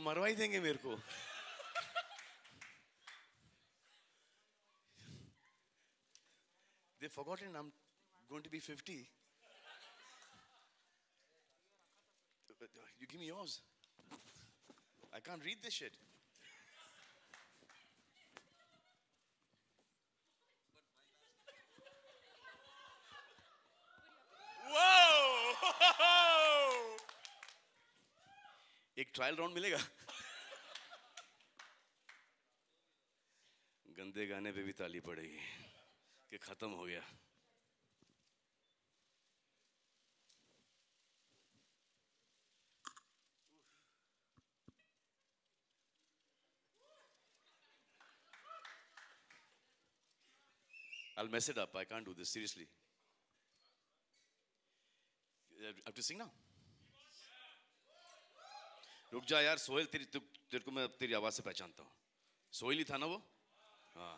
मरवा ही देंगे मेरे को. They've forgotten I'm going to be 50. You give me yours. I can't read this shit. एक ट्रायल राउंड मिलेगा. गंदे गाने पे भी ताली पड़ेगी कि खत्म हो गया. I'll mess it up. I can't do this seriously. I have to sing now. रुक जा यार सोहेल, तेरे को मैं तेरी आवाज से पहचानता हूँ. सोहेल ही था ना वो? हाँ.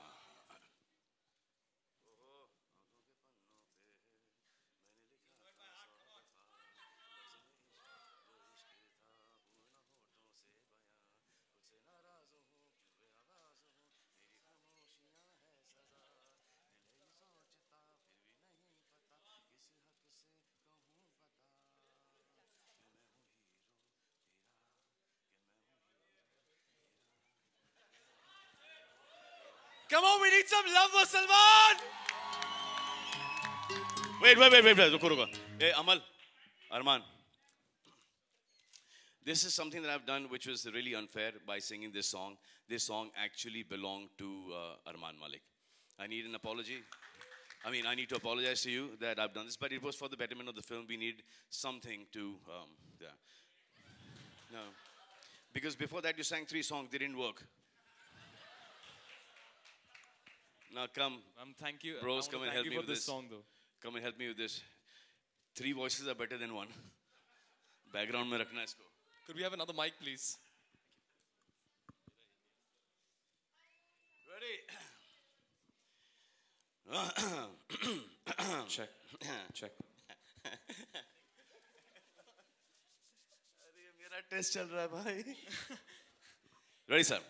Come on, we need some love for Salman. Wait. रुको. Hey, Amal, Arman. This is something that I've done which was really unfair by singing this song. This song actually belonged to Arman Malik. I need an apology. I need to apologize to you that I've done this, but it was for the betterment of the film. We need something to, yeah. No. Because before that you sang 3 songs, they didn't work. Now come, thank you. Bros, come and help me with this song, though. Come and help me with this. 3 voices are better than 1. Background में रखना इसको. Could we have another mic, please? Ready? Check. अरे मेरा test चल रहा है भाई. Ready, sir?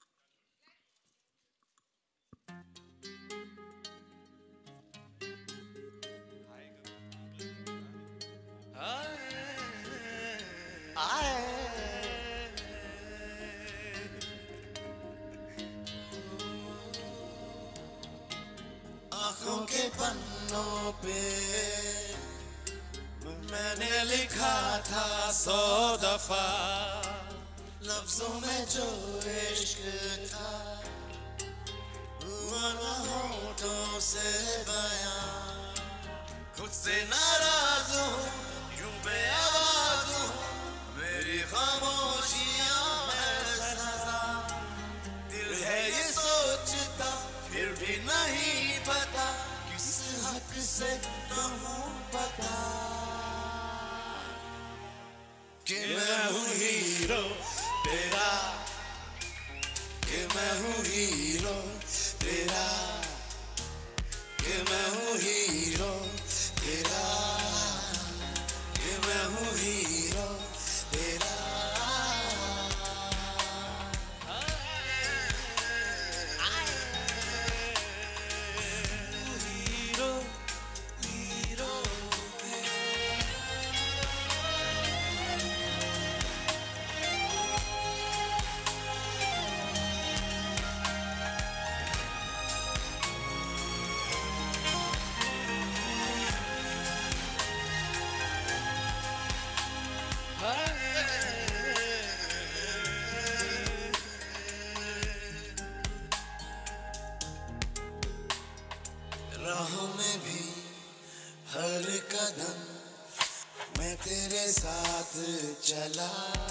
आँखों के पन्नों पे मैंने लिखा था 100 दफा, लफ्जों में जो इश्क था हुआ ना होठों से बयां. खुद से नाराज हूँ, यूं बेआवाज हूँ, मेरी खामोशियाँ है सजा. दिल है ये सोचता फिर भी नहीं पता, किस हक से कहूँ पता कि मैं हूँ हीरो तेरा, कि मैं हूँ हीरो तेरा, कि मैं हूँ हीरो तेरा, कि मैं हूँ हीरो तेरा. राहों में भी हर कदम मैं तेरे साथ चला,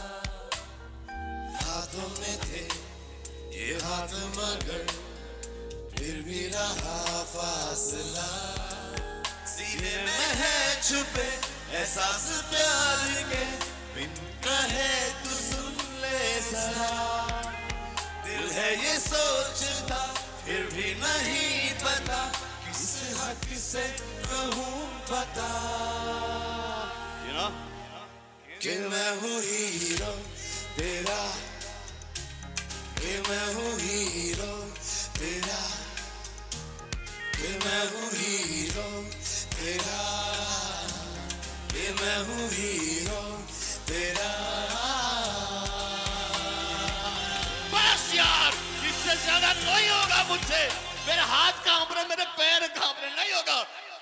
हाथों में थे ये हाथ मगर फिर भी रहा फासला. सीने में है छुपे एहसास प्यार के, बिन कहे तू सुन ले जरा. दिल है ये सोचता फिर भी नहीं पता, किस हक से कहूँ पता. You know? कि मैं हूँ हीरो तेरा, कि मैं हूँ हीरो तेरा, कि मैं हूँ हीरो तेरा, कि मैं हूँ हीरो तेरा। बस यार, इससे ज्यादा नहीं होगा मुझसे। मेरे हाथ कांप रहे, मेरे पैर कांप रहे, नहीं होगा।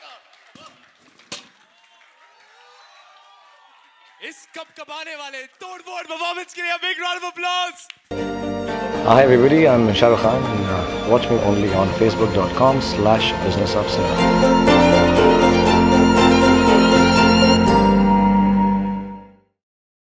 इस कपकपाने वाले तोड़-फोड़ परफॉर्मेंस के लिए a big round of applause. Hi everybody, I'm Shah Rukh Khan. Watch me only on facebook.com/businessofcinema.